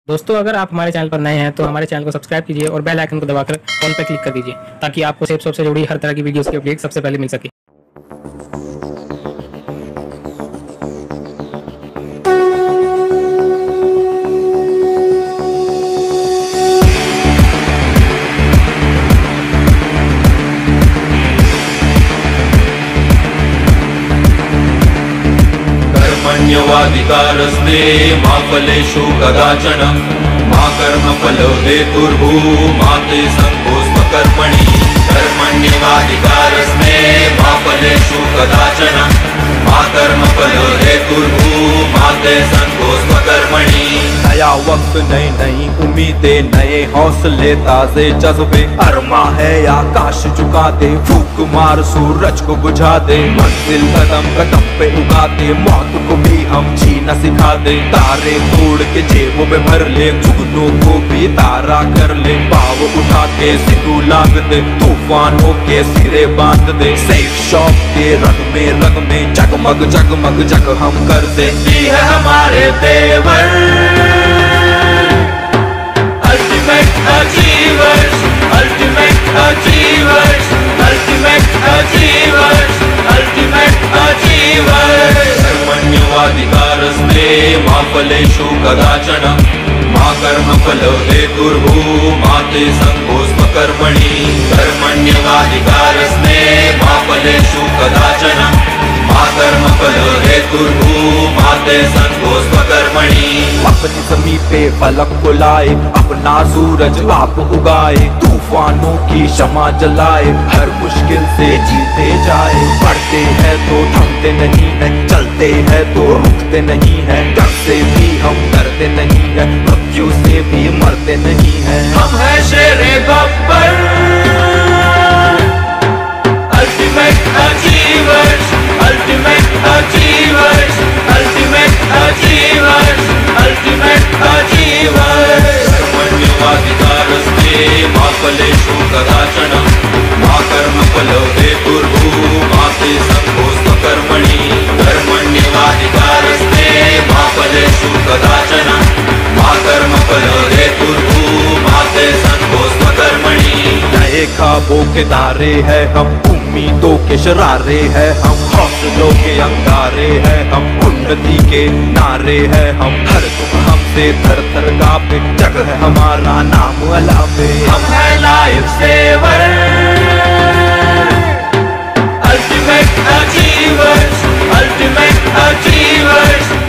दोस्तों, अगर आप हमारे चैनल पर नए हैं तो हमारे चैनल को सब्सक्राइब कीजिए और बेल आइकन को दबाकर ऑल पर क्लिक कर दीजिए ताकि आपको सेफ शॉप से जुड़ी हर तरह की वीडियोस की अपडेट सबसे पहले मिल सके। कर्मण्यवाधिकारस्ते मा फलेषु कदाचन मा कर्मफलो हेतुर्भूमा ते संकोऽस्त्वकर्मणि। कर्मण्यवाधिकारस्ते मा फलेषु कदाचन मा कर्मफलो हेतुर्भूमा ते संकोऽस्त्वकर्मणि। नया वक्त नई नई उम्मीदें, नए हौसले, ताजे जज्बे, अरमा है आकाश झुका दे, फूक मार सूरज को बुझा दे, मंजिल कदम कदम पे उगा दे, मौत को भी हम जीना सिखा दे। तारे तोड़ के जेबों में भर ले, जुगनों को भी तारा कर ले, पाव उठा के सिद्धू लाग दे, तूफानों के सिरे बांध दे। सेफ शॉप के रंग में जगमग जगमग जग हम कर दे। ये है हमारे देवर ultimate achievers, ultimate achievers, ultimate achievers, ultimate achievers. कर्मण्यवाधिकारस्ते मा फलेषु कदाचन मा कर्मफलो हेतुर्भूमा ते संकोऽस्त्वकर्मणि। कर्मण्यवाधिकारस्ते मा फलेषु कदाचन मा कर्मफलो हेतुर्भूमा ते संकोऽस्त्वकर्मणि। अपनी ज़मीं पे फलक को लाए, अपना सूरज आप उगाए, तूफानों की शमा जलाए, हर मुश्किल से जीते जाए। बढ़ते हैं तो थमते नहीं है, चलते हैं तो रुकते नहीं है, डर से भी हम डरते नहीं है, मृत्यु से भी मरते नहीं है। हम है शेरे Gabbar ultimate achievers, ultimate achievers, ultimate achievers, ultimate achievers. कर्मण्यवाधिकारस्ते मा फलेषु कदाचन मा कर्मफलो हेतुर्भूमा ते संकोऽस्त्वकर्मणि। कर्मण्यवाधिकारस्ते मा फलेषु कदाचन मा कर्मफलो हेतुर्भूमा ते संकोऽस्त्वकर्मणि। नए ख्वाबों के तारे हैं हम, उम्मीदों के शरारे हैं हम, हौसलों के अंगारे हैं हम, उन्नति के नारे हैं हम, हर तुम हमसे थर थर कांपे, जग है हमारा नाम अलापे। हम है life saver ultimate achievers, ultimate achievers,